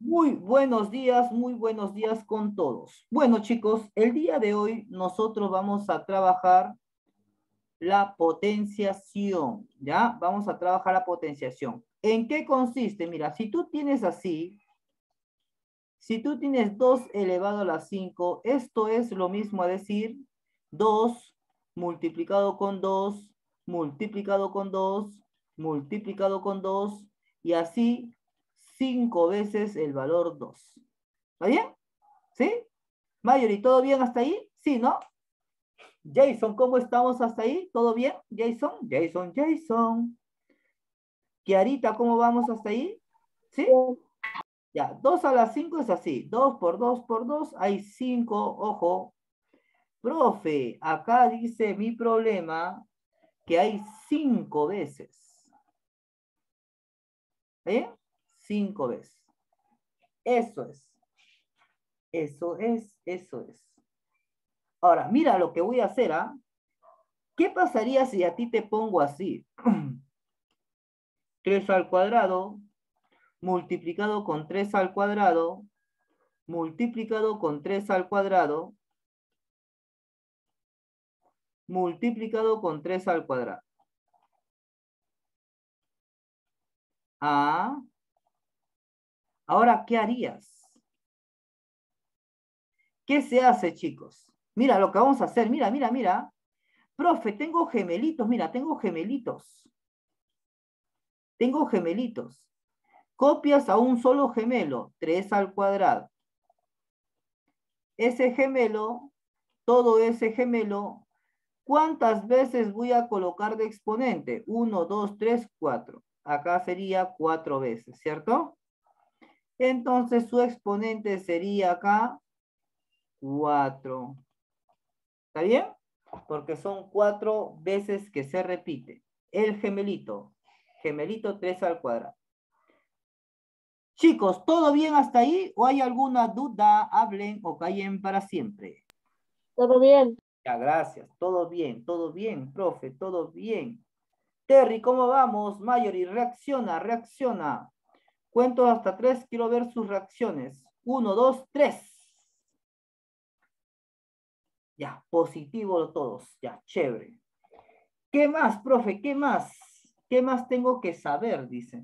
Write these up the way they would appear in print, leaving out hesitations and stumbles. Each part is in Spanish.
Muy buenos días con todos. Bueno, chicos, el día de hoy nosotros vamos a trabajar la potenciación, ¿ya? Vamos a trabajar la potenciación. ¿En qué consiste? Mira, si tú tienes así, si tú tienes 2 elevado a la 5, esto es lo mismo a decir 2 multiplicado con 2, multiplicado con 2, multiplicado con 2, y así 5 veces el valor 2. ¿Está bien? ¿Sí? Mayori, ¿todo bien hasta ahí? Sí, ¿no? Jason, ¿cómo estamos hasta ahí? ¿Todo bien? Jason. Kiarita, ¿cómo vamos hasta ahí? ¿Sí? Ya, 2 a la 5 es así. 2 por 2 por 2 hay 5. Ojo. Profe, acá dice mi problema que hay 5 veces. ¿Eh? 5 veces. Eso es. Eso es. Ahora, mira lo que voy a hacer, ¿ah? ¿Qué pasaría si a ti te pongo así? 3 al cuadrado, multiplicado con 3 al cuadrado, multiplicado con 3 al cuadrado, multiplicado con 3 al cuadrado. Ah, ahora, ¿qué harías? ¿Qué se hace, chicos? Mira lo que vamos a hacer. Mira. Profe, tengo gemelitos. Mira, tengo gemelitos. Tengo gemelitos. Copias a un solo gemelo. 3 al cuadrado. Ese gemelo, todo ese gemelo, ¿cuántas veces voy a colocar de exponente? 1, 2, 3, 4. Acá sería 4 veces, ¿cierto? Entonces su exponente sería acá 4. ¿Está bien? Porque son 4 veces que se repite. El gemelito. Gemelito 3 al cuadrado. Chicos, ¿todo bien hasta ahí? ¿O hay alguna duda? Hablen o callen para siempre. Todo bien. Ya, gracias. Todo bien, profe, todo bien. Terry, ¿cómo vamos? Mayori, reacciona. Cuento hasta 3, quiero ver sus reacciones. 1, 2, 3. Ya, positivo todos. Ya, chévere. ¿Qué más, profe? ¿Qué más? ¿Qué más tengo que saber? Dice.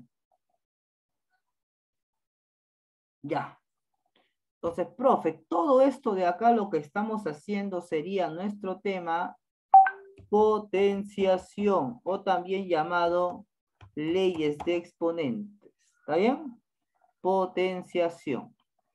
Ya. Entonces, profe, todo esto de acá lo que estamos haciendo sería nuestro tema potenciación o también llamado leyes de exponentes. ¿Está bien? Potenciación.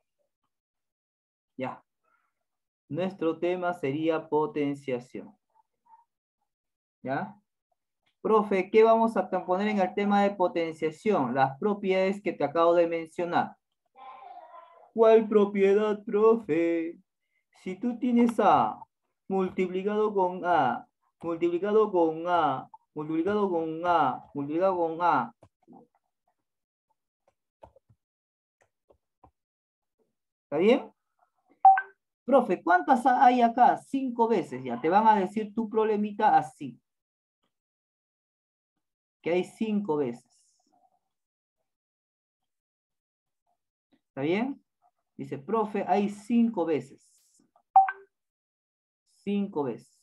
Ya. Nuestro tema sería potenciación. ¿Ya? Profe, ¿qué vamos a poner en el tema de potenciación? Las propiedades que te acabo de mencionar. ¿Cuál propiedad, profe? Si tú tienes A multiplicado con A, multiplicado con A, multiplicado con A, multiplicado con A. ¿Está bien? Profe, ¿cuántas hay acá? 5 veces. Ya te van a decir tu problemita así. Que hay 5 veces. ¿Está bien? Dice, profe, hay 5 veces. 5 veces.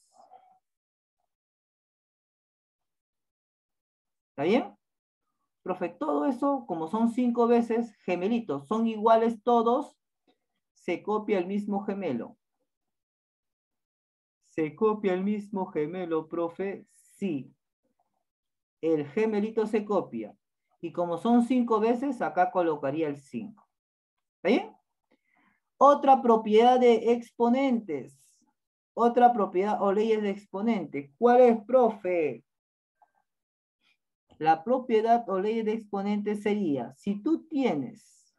¿Está bien? Profe, todo eso, como son 5 veces, gemelitos, son iguales todos, se copia el mismo gemelo. ¿Se copia el mismo gemelo, profe? Sí. El gemelito se copia. Y como son 5 veces, acá colocaría el 5. ¿Está bien? Otra propiedad de exponentes. Otra propiedad o leyes de exponente. ¿Cuál es, profe? La propiedad o ley de exponente sería, si tú tienes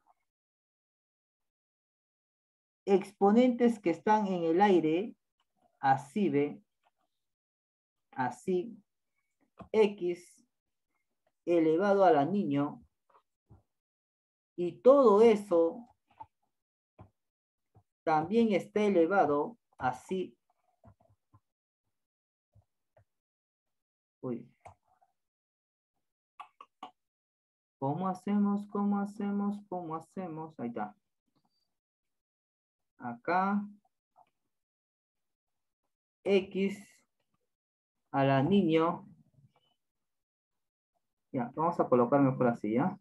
exponentes que están en el aire, así ve, así, x elevado a la niño, y todo eso también está elevado así. Uy. ¿Cómo hacemos? ¿Cómo hacemos? ¿Cómo hacemos? Ahí está. Acá. X a la niño. Ya, vamos a colocar mejor así, ¿ya?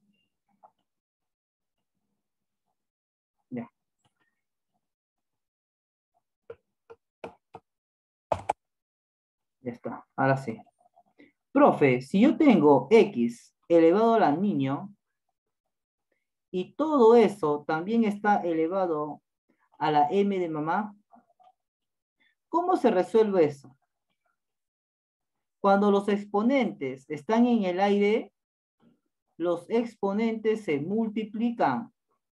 Ya. Ya está. Ahora sí. Profe, si yo tengo X elevado a la niño y todo eso también está elevado a la M de mamá, ¿cómo se resuelve eso? Cuando los exponentes están en el aire, los exponentes se multiplican.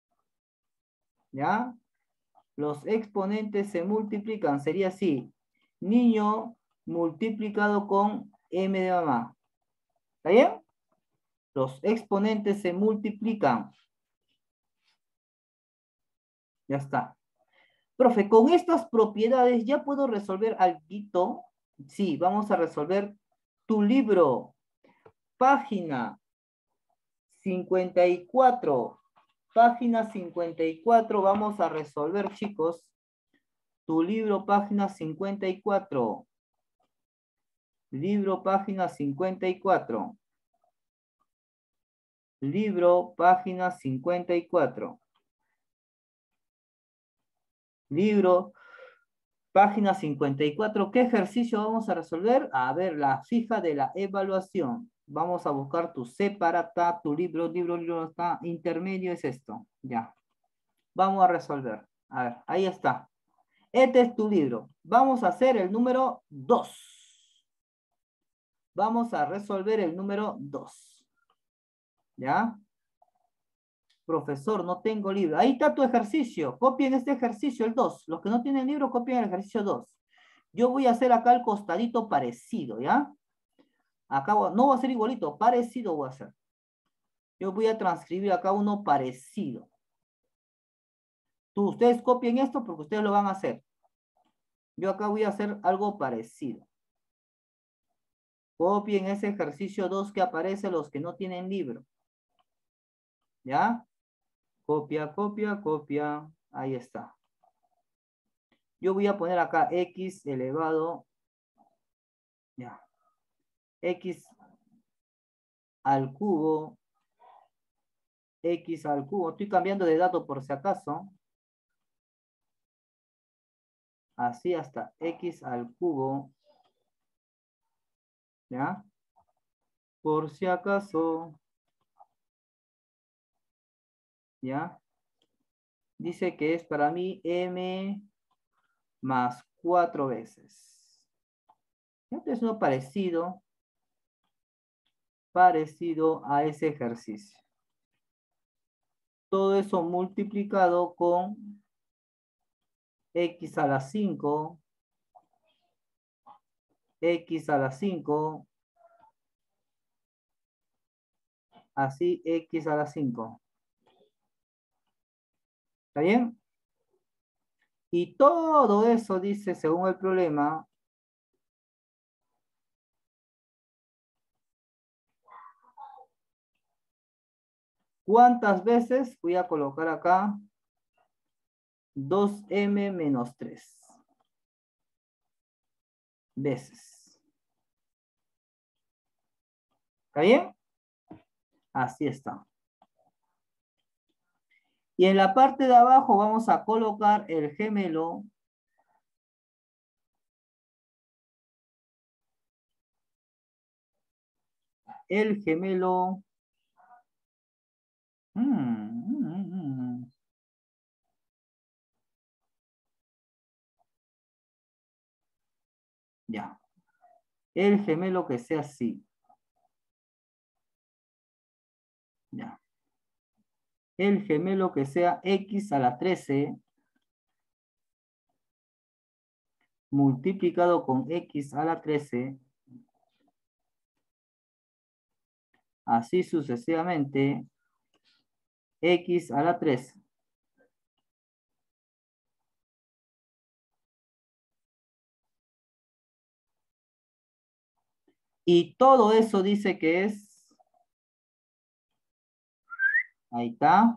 ¿Ya? Los exponentes se multiplican. Sería así. Niño multiplicado con M de mamá. ¿Está bien? Los exponentes se multiplican. Ya está. Profe, con estas propiedades ya puedo resolver algo. Sí, vamos a resolver tu libro. Página 54. Página 54. Vamos a resolver, chicos. Tu libro, página 54. Libro, página 54. Libro, página 54. Libro, página 54. ¿Qué ejercicio vamos a resolver? A ver, la fija de la evaluación. Vamos a buscar tu separata, tu libro está intermedio, es esto. Ya. Vamos a resolver. A ver, ahí está. Este es tu libro. Vamos a hacer el número 2. Vamos a resolver el número 2. ¿Ya? Profesor, no tengo libro. Ahí está tu ejercicio. Copien este ejercicio, el 2. Los que no tienen libro, copien el ejercicio 2. Yo voy a hacer acá el costadito parecido, ¿ya? Acá no va a ser igualito, parecido voy a hacer. Yo voy a transcribir acá uno parecido. Ustedes copien esto porque ustedes lo van a hacer. Yo acá voy a hacer algo parecido. Copien ese ejercicio 2 que aparece los que no tienen libro. ¿Ya? Copia, copia, copia. Ahí está. Yo voy a poner acá x elevado. Ya. X al cubo. X al cubo. Estoy cambiando de dato por si acaso. Así hasta x al cubo. ¿Ya? Por si acaso. ¿Ya? Dice que es para mí m más 4 veces. Este es uno parecido a ese ejercicio. Todo eso multiplicado con x a la 5, x a la 5, así x a la 5. ¿Está bien? Y todo eso dice, según el problema, ¿cuántas veces? Voy a colocar acá 2m menos 3 veces. ¿Está bien? Así está. Y en la parte de abajo vamos a colocar el gemelo. El gemelo. Ya. El gemelo que sea así. Ya. El gemelo que sea x a la 13 multiplicado con x a la 13, así sucesivamente, x a la 13. Y todo eso dice que es Ahí está.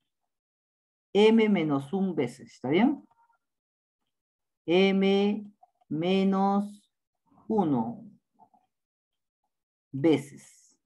M menos 1 veces, ¿está bien? M menos 1 veces.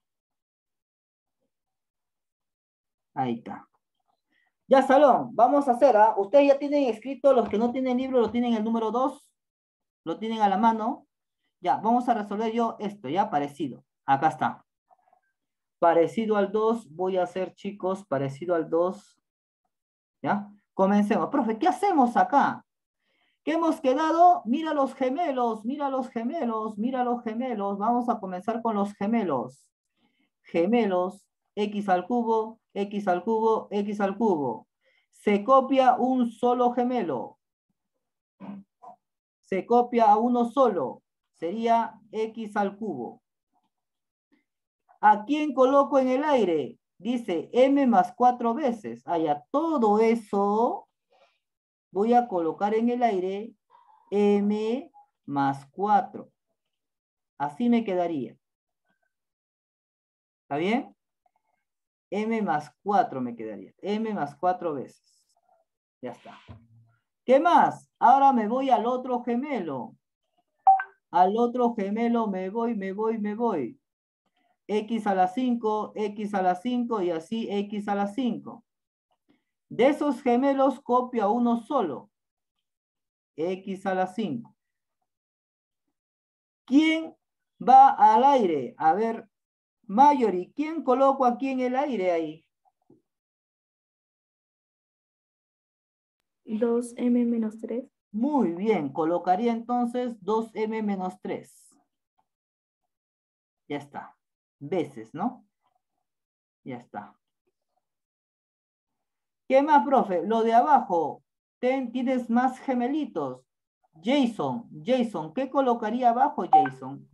Ahí está. Ya, Salón, vamos a hacer, ¿ah? Ustedes ya tienen escrito, los que no tienen libro, lo tienen el número 2, lo tienen a la mano. Ya, vamos a resolver yo esto, ya, parecido. Acá está. Parecido al 2, voy a hacer, chicos, parecido al 2. ¿Ya? Comencemos. Profe, ¿qué hacemos acá? ¿Qué hemos quedado? Mira los gemelos, mira los gemelos, mira los gemelos. Vamos a comenzar con los gemelos. Gemelos, x al cubo, x al cubo, x al cubo. Se copia un solo gemelo. Se copia a uno solo. Sería x al cubo. ¿A quién coloco en el aire? Dice m más 4 veces. Allá todo eso voy a colocar en el aire m más 4. Así me quedaría. ¿Está bien? M más 4 me quedaría. M más 4 veces. Ya está. ¿Qué más? Ahora me voy al otro gemelo. Al otro gemelo me voy. X a la 5, X a la 5 y así X a la 5. De esos gemelos copio a uno solo. X a la 5. ¿Quién va al aire? A ver, Mayori, ¿quién coloco aquí en el aire ahí? 2m menos 3. Muy bien, colocaría entonces 2m menos 3. Ya está. Veces, ¿no? Ya está. ¿Qué más, profe? Lo de abajo. Tienes más gemelitos. Jason, ¿qué colocaría abajo, Jason?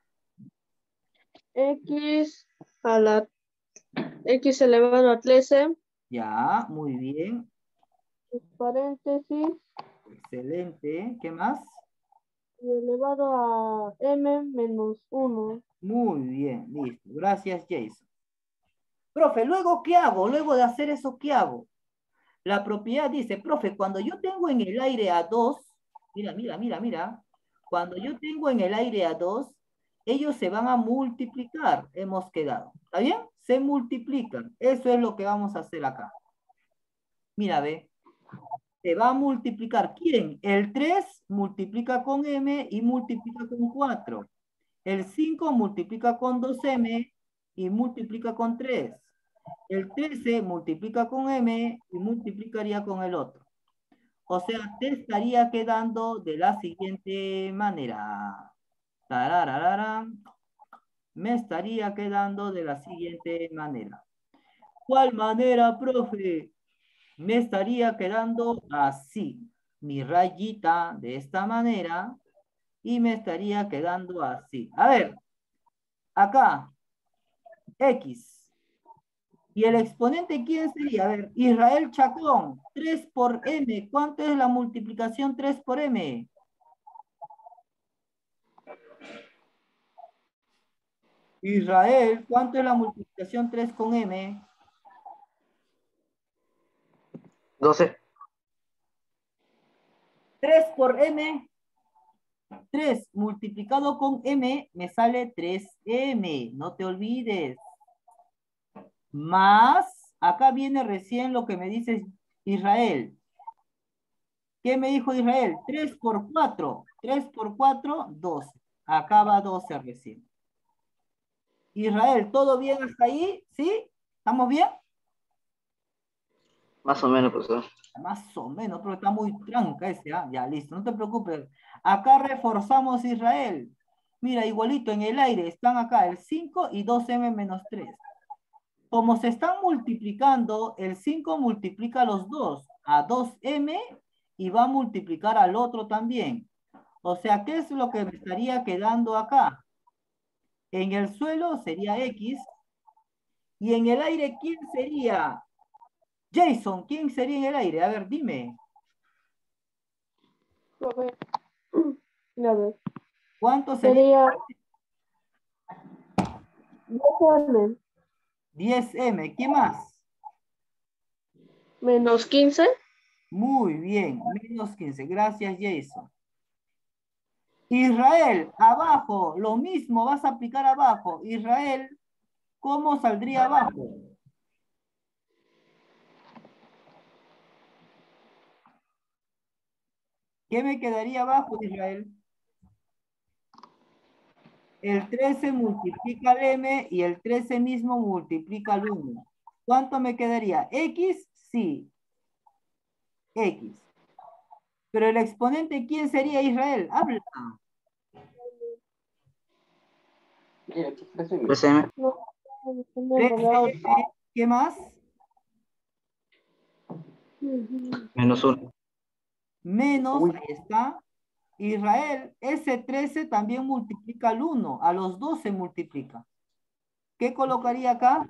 X a la X elevado a 13. Ya, muy bien. Paréntesis. Excelente. ¿Qué más? Elevado a m menos 1. Muy bien, listo. Gracias, Jason. Profe, ¿luego qué hago? Luego de hacer eso, ¿qué hago? La propiedad dice, profe, cuando yo tengo en el aire a 2, mira. Cuando yo tengo en el aire a 2, ellos se van a multiplicar, hemos quedado. ¿Está bien? Se multiplican. Eso es lo que vamos a hacer acá. Mira, ve. Se va a multiplicar. ¿Quién? El 3 multiplica con m y multiplica con 4. El 5 multiplica con 2m y multiplica con 3. El 13 multiplica con m y multiplicaría con el otro. O sea, te estaría quedando de la siguiente manera. Tarararara. Me estaría quedando de la siguiente manera. ¿Cuál manera, profe? Me estaría quedando así. Mi rayita de esta manera y me estaría quedando así. A ver, acá, X. ¿Y el exponente quién sería? A ver, Israel Chacón, 3 por m. ¿Cuánto es la multiplicación 3 por m? Israel, ¿cuánto es la multiplicación 3 con m? 12. 3 por m. 3 multiplicado con m me sale 3m. No te olvides. Más, acá viene recién lo que me dice Israel. ¿Qué me dijo Israel? 3 por 4. 3 por 4, 12. Acá va 12 recién. Israel, ¿todo bien hasta ahí? ¿Sí? ¿Estamos bien? Más o menos, profesor. Más o menos, pero está muy tranca ese, ¿ah? Ya, listo, no te preocupes. Acá reforzamos Israel. Mira, igualito en el aire están acá el 5 y 2m menos 3. Como se están multiplicando, el 5 multiplica los dos a 2m y va a multiplicar al otro también. O sea, ¿qué es lo que me estaría quedando acá? En el suelo sería x. Y en el aire, ¿quién sería? Jason, ¿quién sería en el aire? A ver, dime. Profe. A ver. ¿Cuánto sería? Sería 10m. 10m. ¿Qué más? Menos 15. Muy bien, menos 15. Gracias, Jason. Israel, abajo, lo mismo vas a aplicar abajo. Israel, ¿cómo saldría abajo? ¿Qué me quedaría abajo, Israel? El 13 multiplica el m y el 13 mismo multiplica el 1. ¿Cuánto me quedaría? ¿X? Sí. X. Pero el exponente, ¿quién sería, Israel? Habla. 13M. No, 13M, ¿qué más? Menos 1. Menos, ahí está. Israel, ese 13 también multiplica al 1. A los 2 se multiplica. ¿Qué colocaría acá?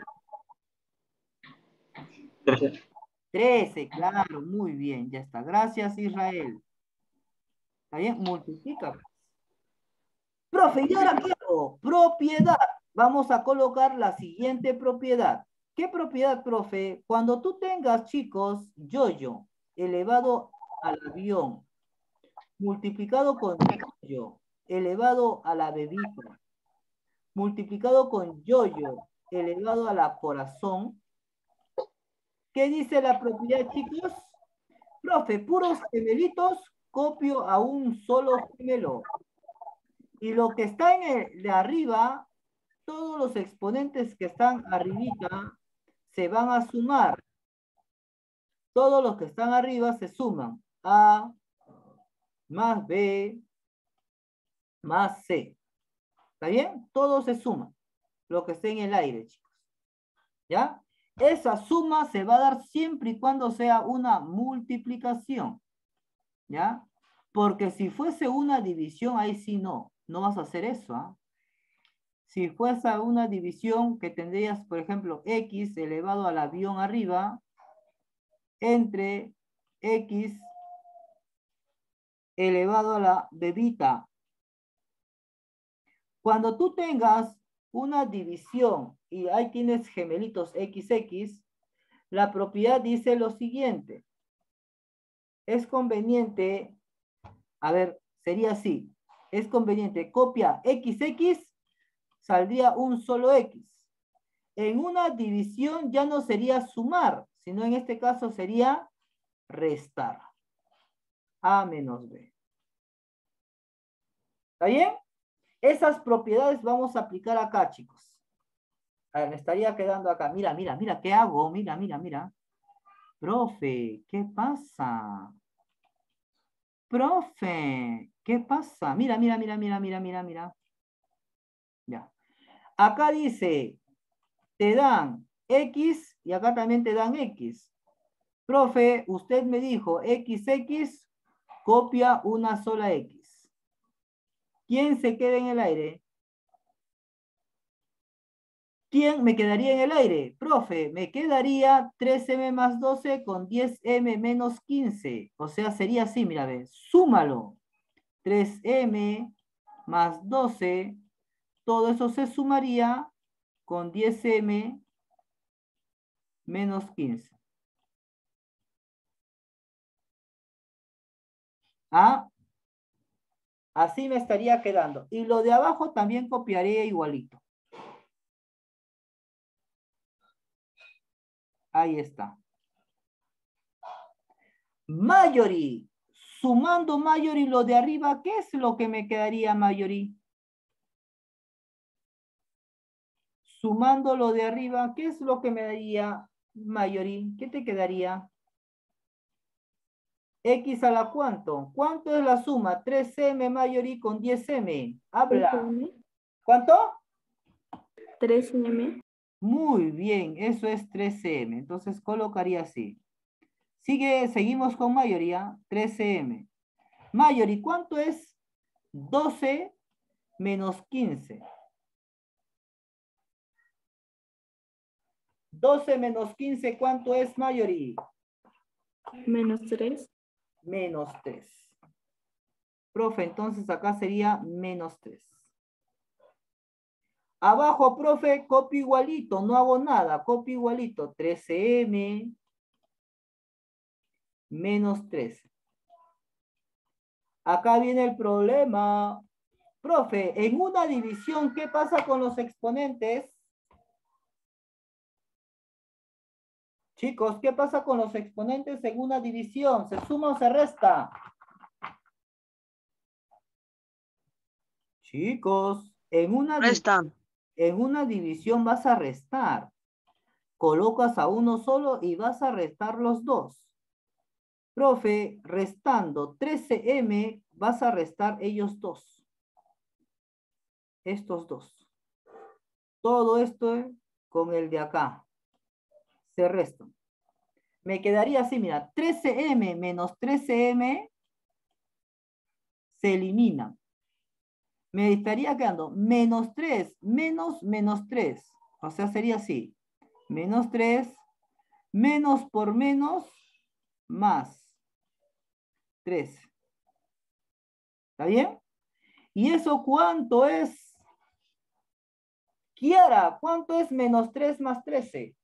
13. 13, claro, muy bien, ya está. Gracias, Israel. ¿Está bien? Multiplica. Profe, y ahora claro, propiedad. Vamos a colocar la siguiente propiedad. ¿Qué propiedad, profe? Cuando tú tengas, chicos, yo elevado al avión, multiplicado con yo elevado a la bebida, multiplicado con yo elevado a la corazón. ¿Qué dice la propiedad, chicos? Profe, puros gemelitos, copio a un solo gemelo. Y lo que está en el de arriba, todos los exponentes que están arribita se van a sumar. Todos los que están arriba se suman. A más B más C. ¿Está bien? Todo se suma. Lo que esté en el aire, chicos. ¿Ya? Esa suma se va a dar siempre y cuando sea una multiplicación. ¿Ya? Porque si fuese una división, ahí sí no. No vas a hacer eso, ¿ah? Si fuese una división que tendrías, por ejemplo, x elevado al avión arriba, entre x elevado a la bebita. Cuando tú tengas una división y ahí tienes gemelitos XX, la propiedad dice lo siguiente. Es conveniente, a ver, sería así. Es conveniente, copia XX, saldría un solo X. En una división ya no sería sumar, sino en este caso sería restar. A menos B. ¿Está bien? Esas propiedades vamos a aplicar acá, chicos. A ver, me estaría quedando acá. Mira, mira, mira, ¿qué hago? Mira, mira, mira. Profe, ¿qué pasa? Profe, ¿qué pasa? Mira, mira, mira, mira, mira, mira, mira. Ya. Acá dice, te dan X y acá también te dan X. Profe, usted me dijo XX, copia una sola X. ¿Quién se queda en el aire? ¿Quién me quedaría en el aire? Profe, me quedaría 3m más 12 con 10m menos 15. O sea, sería así, mira, ve, súmalo. 3m más 12, todo eso se sumaría con 10m menos 15. ¿Ah? Así me estaría quedando. Y lo de abajo también copiaría igualito. Ahí está. Mayorí. Sumando mayorí lo de arriba, ¿qué es lo que me quedaría mayorí? Sumando lo de arriba, ¿qué es lo que me daría mayorí? ¿Qué te quedaría? X a la cuánto. ¿Cuánto es la suma? 3m mayorí con 10m. Habla. 3M. ¿Cuánto? 3M. Muy bien, eso es 13m. Entonces colocaría así. Seguimos con mayoría. 13m. Mayorí, ¿cuánto es? 12 menos 15. 12 menos 15, ¿cuánto es mayorí? Menos 3. Menos 3. Profe, entonces acá sería menos 3. Abajo, profe, copio igualito, no hago nada, copio igualito, 13m menos 3. Acá viene el problema. Profe, en una división, ¿qué pasa con los exponentes? Chicos, ¿qué pasa con los exponentes en una división? ¿Se suma o se resta? Chicos, en una división vas a restar. Colocas a uno solo y vas a restar los dos. Profe, restando 13m, vas a restar ellos dos. Estos dos. Todo esto con el de acá. Se restan. Me quedaría así, mira, 13m menos 13m se eliminan. Me estaría quedando menos 3 menos 3. O sea, sería así. Menos 3, menos por menos, más 3. ¿Está bien? ¿Y eso cuánto es? Kiara, ¿cuánto es menos 3 más 13?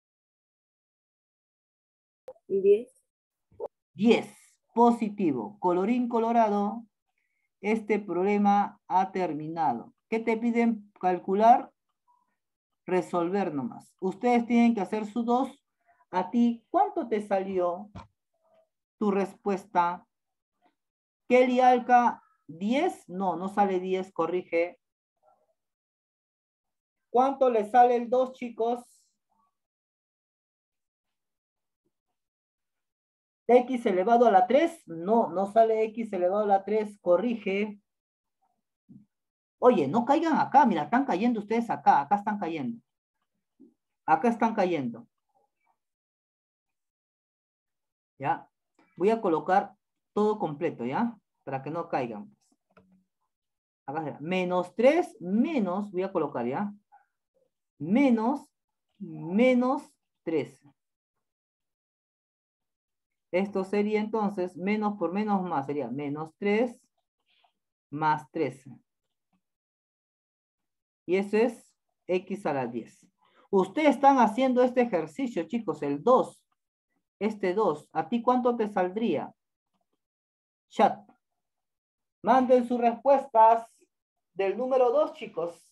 10. 10. Positivo. Colorín colorado. Este problema ha terminado. ¿Qué te piden calcular? Resolver nomás. Ustedes tienen que hacer su 2. A ti, ¿cuánto te salió tu respuesta? Kelly Alca, 10. No, no sale 10, corrige. ¿Cuánto le sale el 2, chicos? X elevado a la 3. No, no sale X elevado a la 3, corrige. Oye, no caigan acá, mira, están cayendo ustedes acá, acá están cayendo. Acá están cayendo. ¿Ya? Voy a colocar todo completo, ¿ya? Para que no caigan. Acá será. Menos 3, menos, voy a colocar, ¿ya? Menos 3. Esto sería entonces, menos por menos más, sería menos 3 más 3. Y eso es X a la 10. Ustedes están haciendo este ejercicio, chicos, el 2. Este 2. ¿A ti cuánto te saldría? Chat. Manden sus respuestas del número 2, chicos.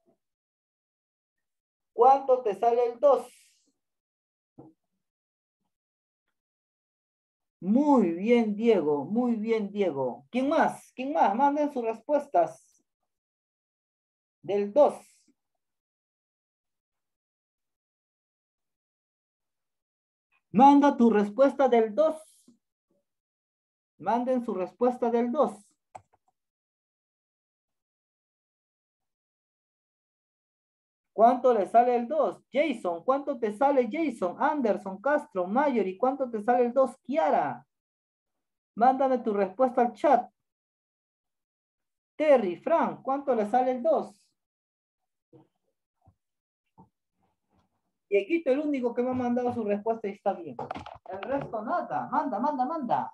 ¿Cuánto te sale el 2? Muy bien, Diego. Muy bien, Diego. ¿Quién más? ¿Quién más? Manden sus respuestas del 2. Manda tu respuesta del 2. Manden su respuesta del 2. ¿Cuánto le sale el 2? Jason, ¿cuánto te sale Jason? Anderson, Castro, Mayor, ¿y cuánto te sale el 2? Kiara. Mándame tu respuesta al chat. Terry, Frank, ¿cuánto le sale el 2? Y aquí el único que me ha mandado su respuesta y está bien. El resto nada. Manda.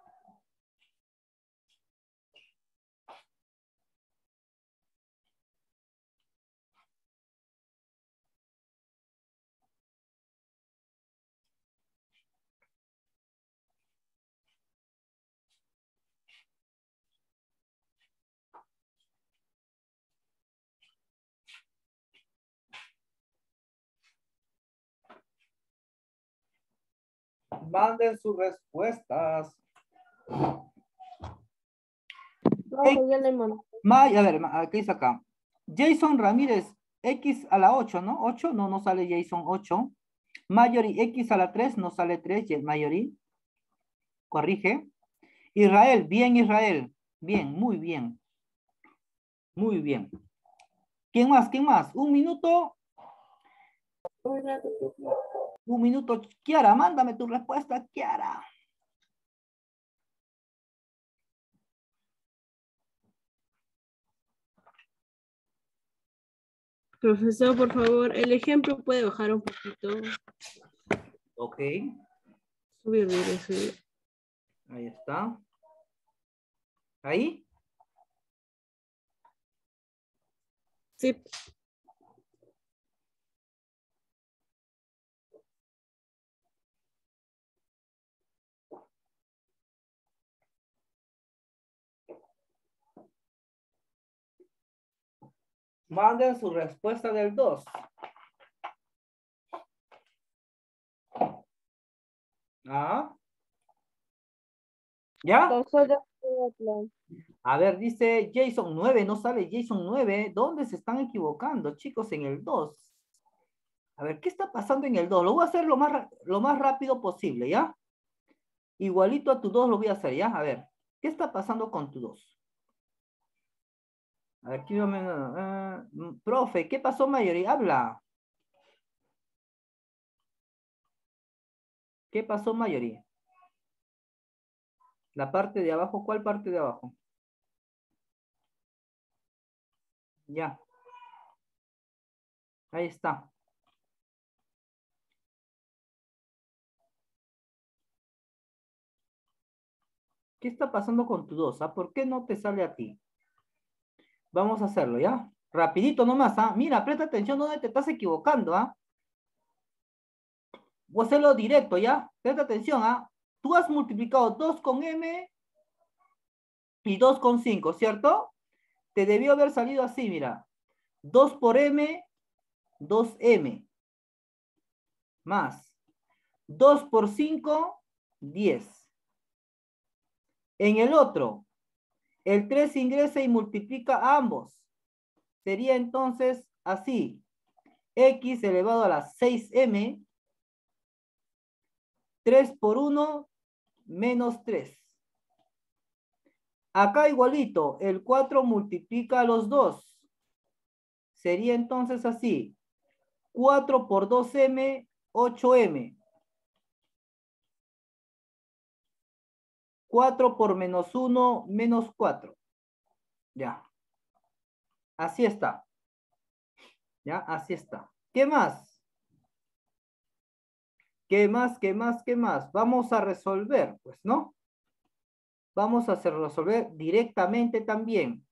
Manden sus respuestas. Ya le mando. A ver, ¿qué dice acá? Jason Ramírez, X a la 8, ¿no? 8, no sale Jason 8. Mayori, X a la 3, no sale 3, Mayori. Corrige. Israel, bien Israel. Bien, muy bien. Muy bien. ¿Quién más? ¿Quién más? Un minuto. Un minuto. Kiara, mándame tu respuesta, Kiara. Profesor, por favor, el ejemplo puede bajar un poquito. Ok. Subir. Ahí está. ¿Ahí? Sí. Manden su respuesta del 2. ¿Ah? ¿Ya? Profesor, ya tengo el plan. A ver, dice Jason 9, no sale Jason 9. ¿Dónde se están equivocando, chicos, en el 2? A ver, ¿qué está pasando en el 2? Lo voy a hacer lo más rápido posible, ¿ya? Igualito a tu 2 lo voy a hacer, ¿ya? A ver, ¿qué está pasando con tu 2? A ver, aquí profe, ¿qué pasó, mayoría? Habla. ¿Qué pasó, mayoría? La parte de abajo, ¿cuál parte de abajo? Ya. Ahí está. ¿Qué está pasando con tu 2? ¿Ah? ¿Por qué no te sale a ti? Vamos a hacerlo, ¿ya? Rapidito nomás, ¿ah? Mira, presta atención donde te estás equivocando, ¿ah? Voy a hacerlo directo, ¿ya? Presta atención, ¿ah? Tú has multiplicado 2 con m y 2 con 5, ¿cierto? Te debió haber salido así, mira. 2 por m, 2m. Más 2 por 5, 10. En el otro, el 3 ingresa y multiplica a ambos. Sería entonces así. X elevado a la 6m. 3 por 1, menos 3. Acá igualito, el 4 multiplica a los 2. Sería entonces así. 4 por 2m, 8m. 4 por menos 1, menos 4. Ya. Así está. Ya, así está. ¿Qué más? ¿Qué más? ¿Qué más? ¿Qué más? Vamos a resolver, pues, ¿no? Vamos a resolver directamente también.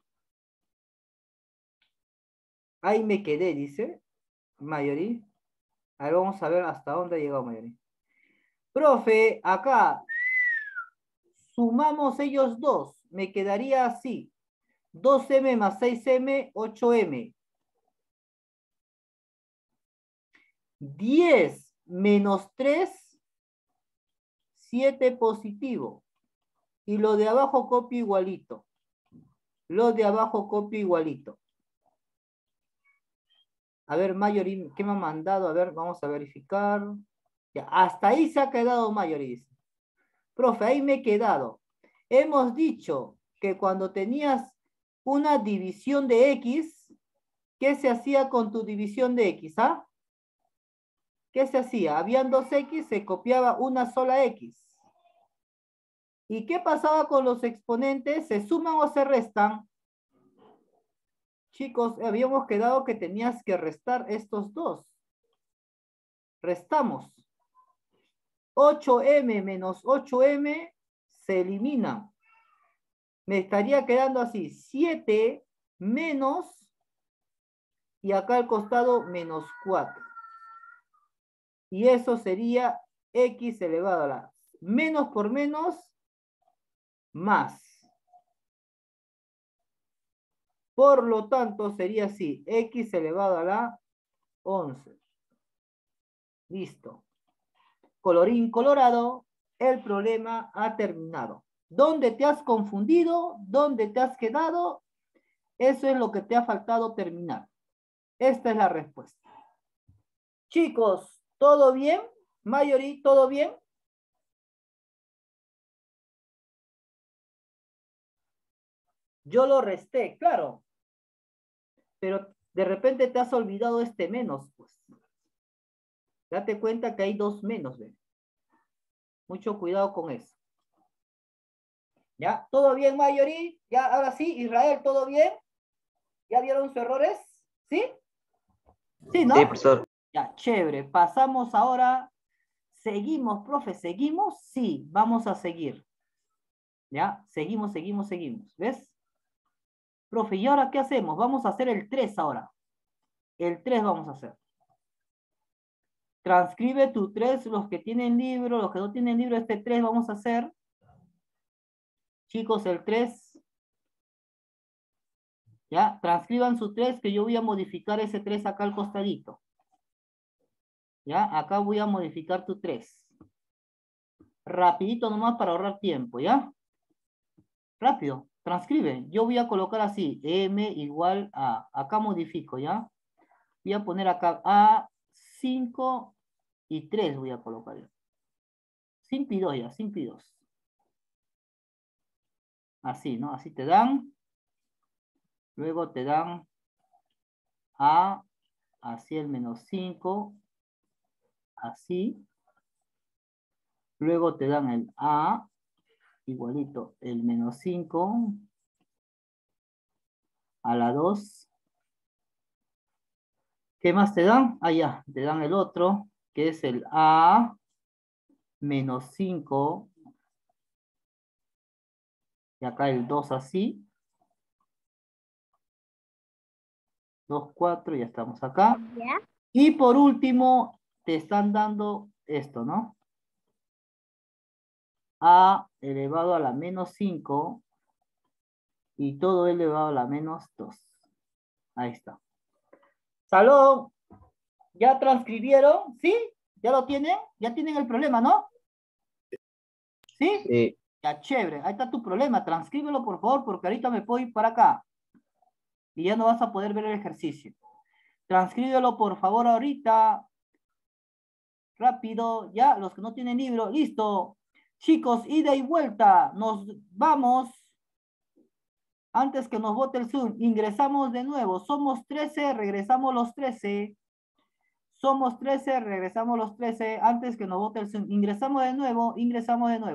Ahí me quedé, dice Mayori. A ver, vamos a ver hasta dónde ha llegado Mayori. Profe, acá sumamos ellos dos. Me quedaría así. 2m más 6m, 8m. 10 menos 3, 7 positivo. Y lo de abajo copio igualito. Lo de abajo copio igualito. A ver, Mayori, ¿qué me ha mandado? A ver, vamos a verificar. Ya, hasta ahí se ha quedado Mayori. Profe, ahí me he quedado. Hemos dicho que cuando tenías una división de X, ¿qué se hacía con tu división de X? ¿Ah? ¿Qué se hacía? Habían dos X, se copiaba una sola X. ¿Y qué pasaba con los exponentes? ¿Se suman o se restan? Chicos, habíamos quedado que tenías que restar estos dos. Restamos. 8m menos 8m se eliminan. Me estaría quedando así. 7 menos, y acá al costado menos 4. Y eso sería x elevado a la menos por menos, más. Por lo tanto, sería así, x elevado a la 11. Listo. Colorín colorado, el problema ha terminado. ¿Dónde te has confundido? ¿Dónde te has quedado? Eso es lo que te ha faltado terminar. Esta es la respuesta. Chicos, ¿todo bien? Mayori, ¿todo bien? Yo lo resté, claro. Pero de repente te has olvidado este menos, pues. Date cuenta que hay dos menos, ¿ve? Mucho cuidado con eso. ¿Ya? ¿Todo bien, Mayori? ¿Ya? Ahora sí, Israel, ¿todo bien? ¿Ya vieron sus errores? ¿Sí? Sí, ¿no? Sí, profesor. Ya, chévere. Pasamos ahora. ¿Seguimos, profe? ¿Seguimos? Sí, vamos a seguir. ¿Ya? Seguimos, seguimos, seguimos. ¿Ves? Profe, ¿y ahora qué hacemos? Vamos a hacer el 3 ahora. El 3 vamos a hacer. Transcribe tu 3, los que tienen libro, los que no tienen libro, este 3 vamos a hacer. Chicos, el 3. ¿Ya? Transcriban su 3, que yo voy a modificar ese 3 acá al costadito. ¿Ya? Acá voy a modificar tu 3. Rapidito nomás para ahorrar tiempo, ¿ya? Rápido, transcribe. Yo voy a colocar así, m igual a, acá modifico, ¿ya? Voy a poner acá a 5 y 3 voy a colocar. 5 y 2 ya, 5 y 2. Así, ¿no? Así te dan. Luego te dan a, así el menos 5, así. Luego te dan el a, igualito, el menos 5 a la 2. ¿Qué más te dan? Ah, ya, te dan el otro, que es el a menos 5. Y acá el 2 así. 2, 4, ya estamos acá. ¿Ya? Y por último, te están dando esto, ¿no? A elevado a la menos 5 y todo elevado a la menos 2. Ahí está. Salón, ¿ya transcribieron? ¿Sí? ¿Ya lo tienen? ¿Ya tienen el problema, no? ¿Sí? Sí. Ya, chévere. Ahí está tu problema. Transcríbelo, por favor, porque ahorita me voy para acá. Y ya no vas a poder ver el ejercicio. Transcríbelo, por favor, ahorita. Rápido, ya, los que no tienen libro, listo. Chicos, ida y vuelta. Nos vamos. Antes que nos bote el Zoom, ingresamos de nuevo. Somos 13, regresamos los 13. Somos 13, regresamos los 13. Antes que nos bote el Zoom, ingresamos de nuevo, ingresamos de nuevo.